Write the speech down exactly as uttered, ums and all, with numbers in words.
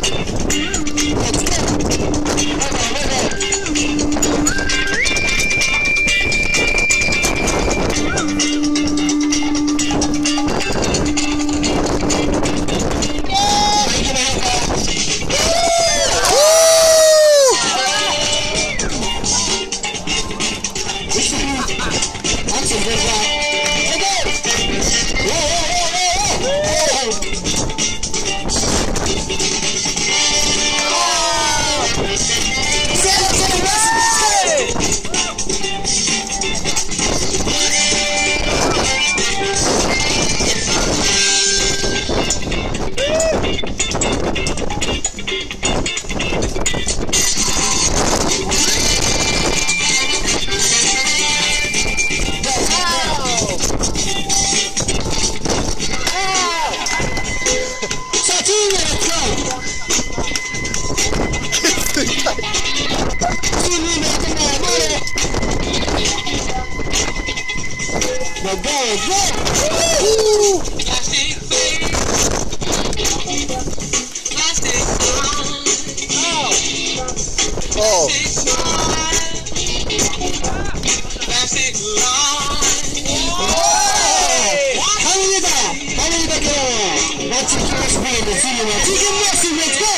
Go, go, go! Woo! Plastic face. Plastic Oh. Oh. Plastic line. Hey! How are you there? How are you there? Let's see, let's see, let's see, let's go!